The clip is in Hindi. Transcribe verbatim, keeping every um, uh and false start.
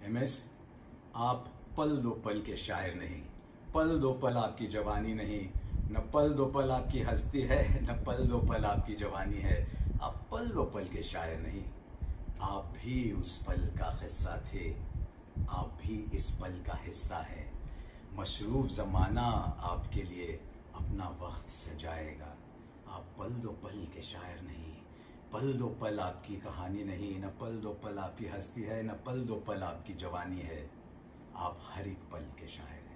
एम एस, आप पल दो पल के शायर नहीं, पल दो पल आपकी जवानी नहीं, न पल दो पल आपकी हस्ती है, न पल दो पल आपकी जवानी है। आप पल दो पल के शायर नहीं, आप भी उस पल का किस्सा थे, आप भी इस पल का हिस्सा है। मशरूफ ज़माना आपके लिए अपना वक्त सजाएगा। आप पल दो पल के शायर नहीं, पल दो पल आपकी कहानी नहीं, न पल दो पल आपकी हस्ती है, न पल दो पल आपकी जवानी है। आप हर एक पल के शायर।